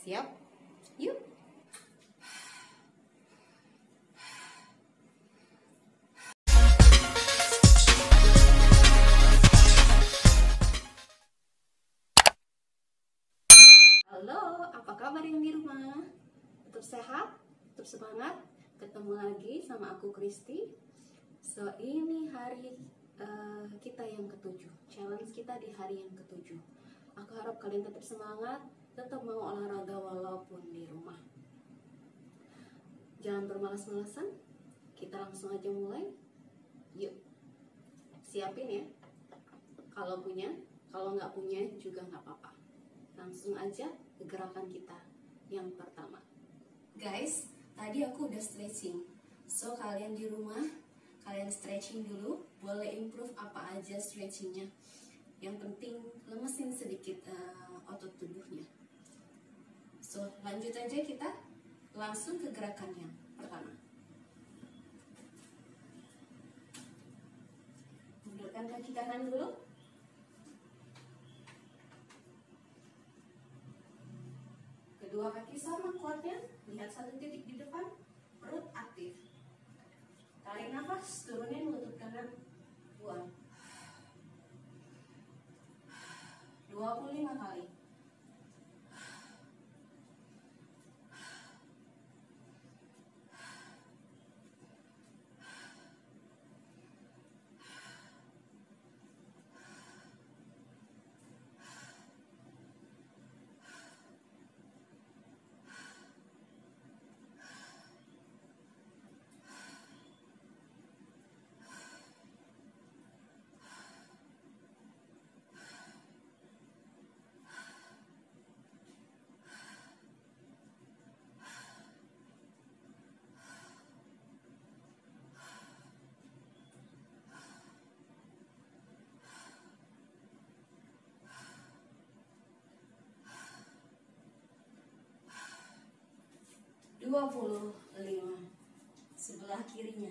Siap? Yuk. Halo, apa kabar yang di rumah? Tetap sehat? Tetap semangat? Ketemu lagi sama aku Kristi. So, ini hari kita yang ketujuh. Challenge kita di hari yang ketujuh. Aku harap kalian tetap semangat, tetap mau olahraga walaupun di rumah. Jangan bermalas-malasan. Kita langsung aja mulai. Yuk. Siapin ya. Kalau punya, kalau nggak punya juga nggak apa-apa. Langsung aja ke gerakan kita yang pertama. Guys, tadi aku udah stretching. So, kalian di rumah, kalian stretching dulu. Boleh improve apa aja stretchingnya. Yang penting lemesin sedikit otot tubuhnya. So, lanjut aja kita langsung ke gerakan yang pertama. Mundurkan kaki kanan dulu. Kedua kaki sama kuatnya. Lihat satu titik di depan. Perut aktif. Tarik nafas, turunin lutut kanan. Buang. 25 kali. Dua 25. Sebelah kirinya.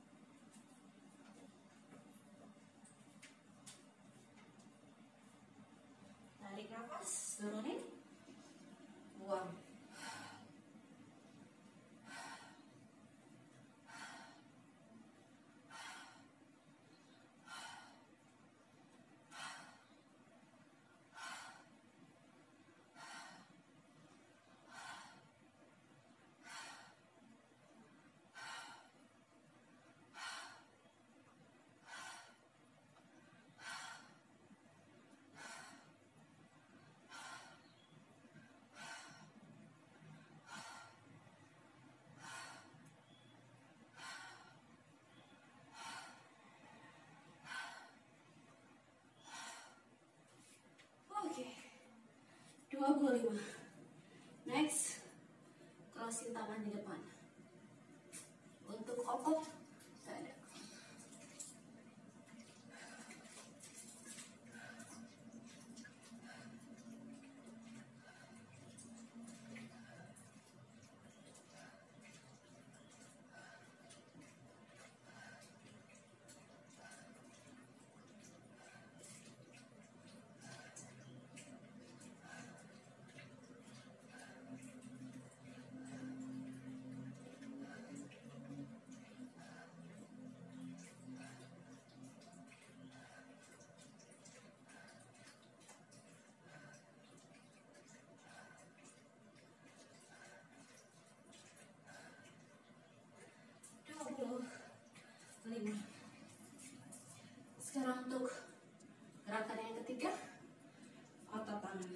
Tarik nafas, turunin. Buang. Oke. 25. Next, crossin tangan di depan. Untuk otot dada. Sekarang untuk gerakan yang ketiga, otot tangan.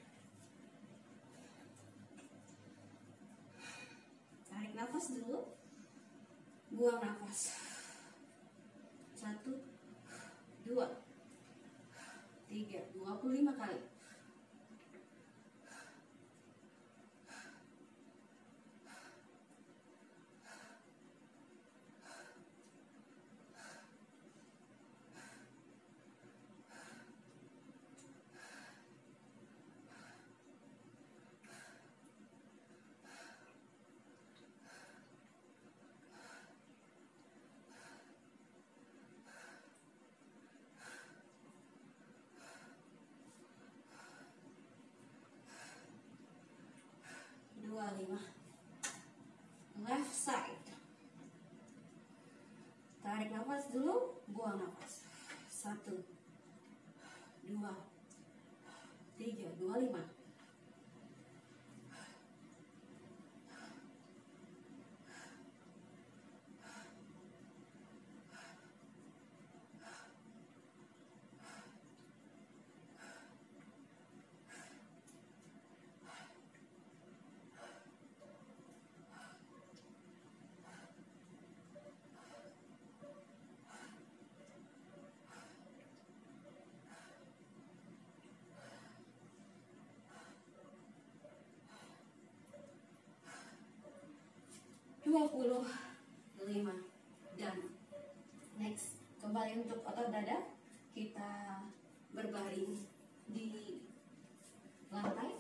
Tarik nafas dulu, buang nafas. 1, 2, 3, 25 kali. 5. Left side. Tarik nafas dulu, buang nafas. 1, 2, 3, 25. Puluh 5. Dan next, kembali untuk otot dada, kita berbaring di lantai.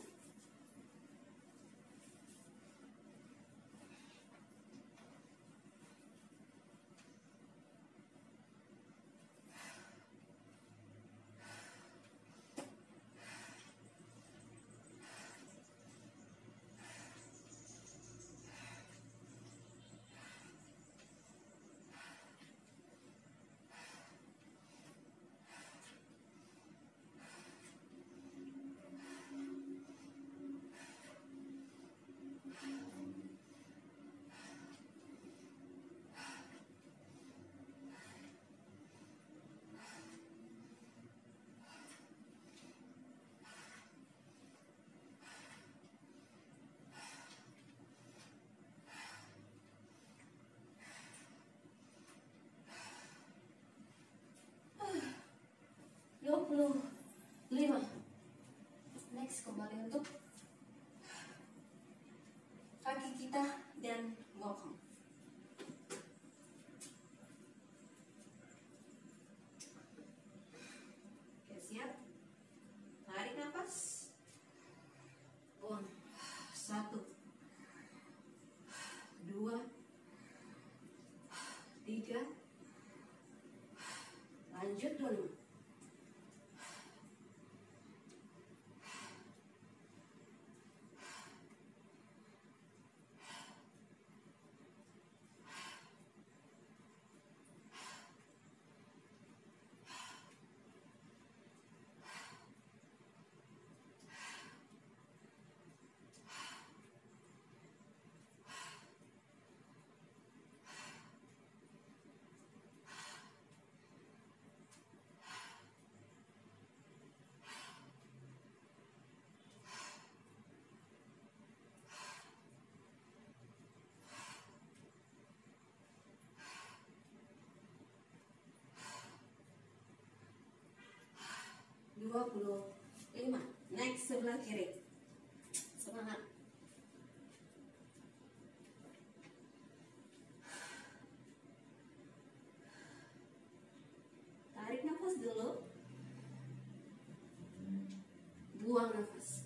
Puluh 5. Next, kembali untuk kaki kita dan bokong. Oke, siap. Tarik nafas, buang. 1, 2, 3, lanjut dulu. Puluh 5. Next, sebelah kiri. Semangat. Tarik nafas dulu, buang nafas.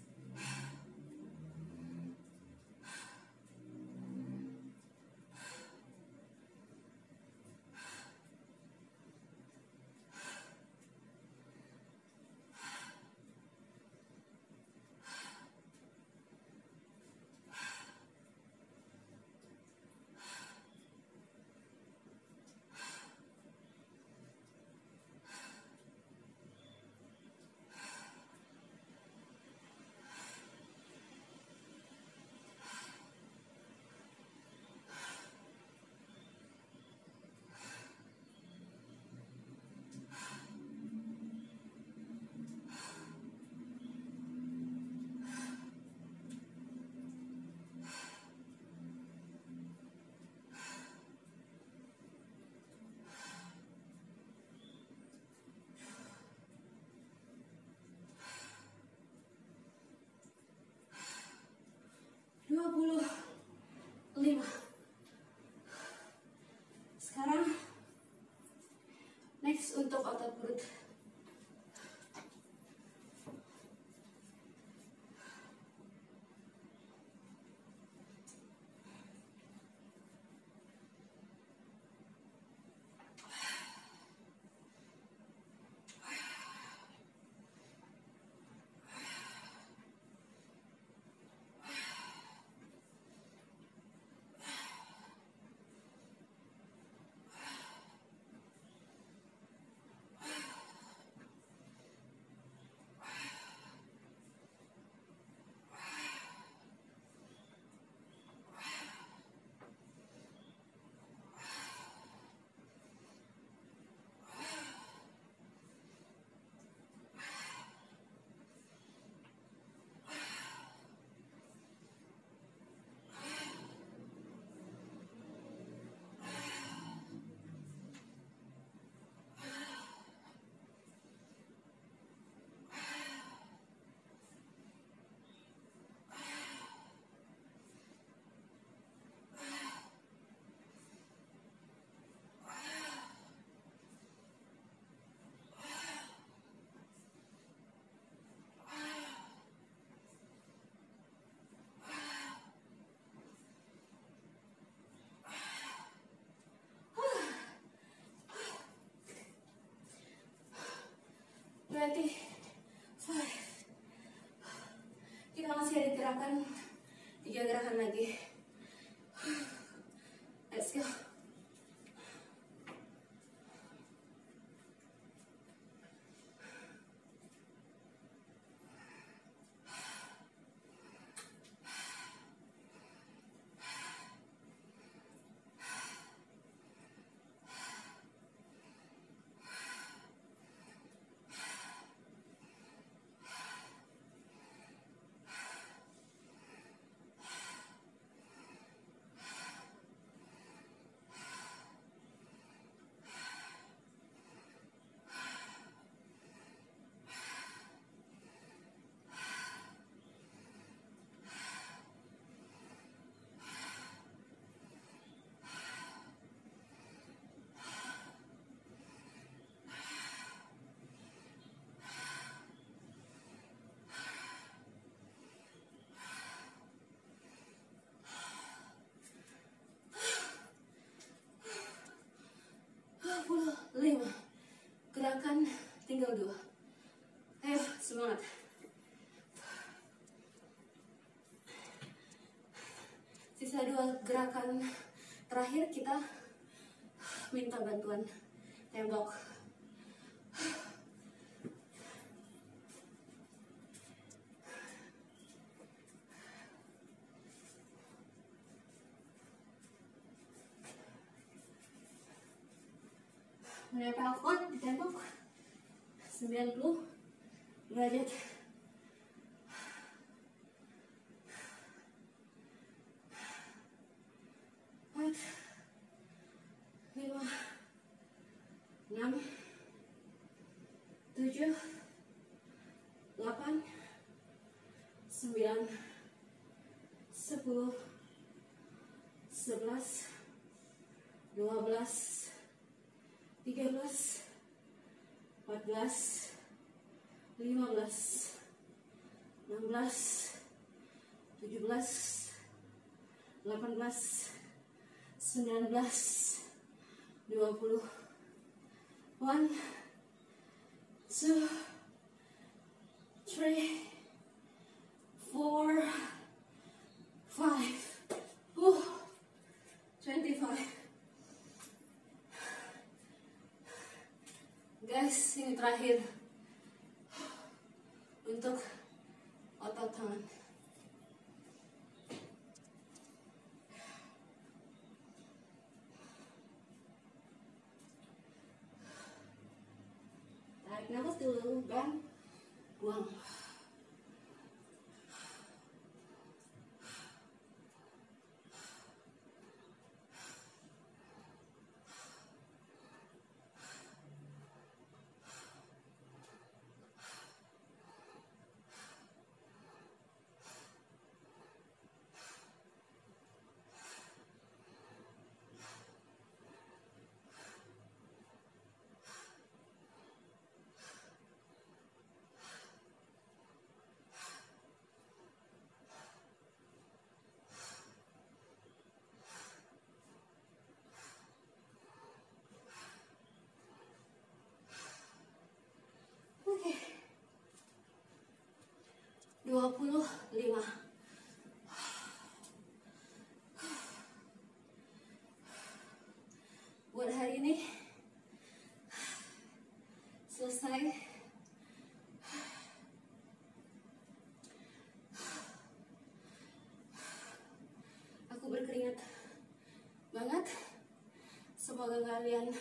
tiga gerakan lagi. Let's go. Lima. Gerakan tinggal 2. Ayo semangat. Sisa 2 gerakan terakhir, kita minta bantuan tembok. Menempelkan di tembok 90 derajat. 4, 5, 6, 7, 8, 9, 10, 11, 12, 13, 14, 15, 16, 17, 18, 19, 20. 1, 2, 3, 4, 5, 25. Guys, ini terakhir untuk otot tangan. Tarik nafas dulu dan buang. Oke. 25. Buat hari ini selesai. Aku berkeringat banget. Semoga kalian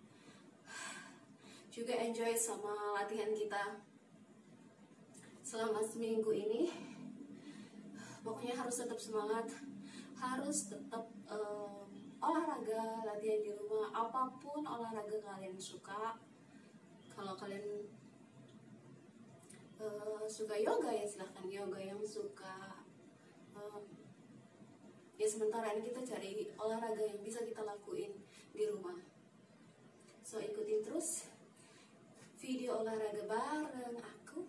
juga enjoy sama latihan kita selama seminggu ini. Pokoknya harus tetap semangat, harus tetap olahraga, latihan di rumah, apapun olahraga kalian suka. Kalau kalian suka yoga ya silahkan yoga, yang suka ya sementara ini kita cari olahraga yang bisa kita lakuin di rumah. So ikutin terus video olahraga bareng aku.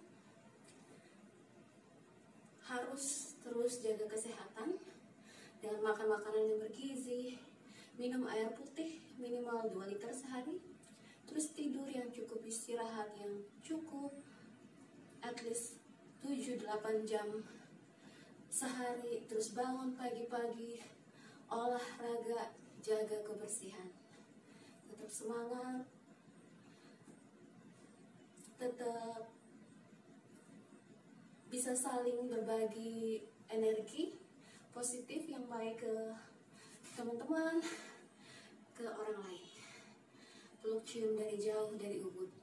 Harus terus jaga kesehatan dan makan makanan yang bergizi, minum air putih minimal 2 liter sehari, terus tidur yang cukup, istirahat yang cukup, at least 7-8 jam sehari, terus bangun pagi-pagi, olahraga, jaga kebersihan. Tetap semangat, tetap bisa saling berbagi energi positif yang baik ke teman-teman, ke orang lain. Peluk cium dari jauh dari Ubud.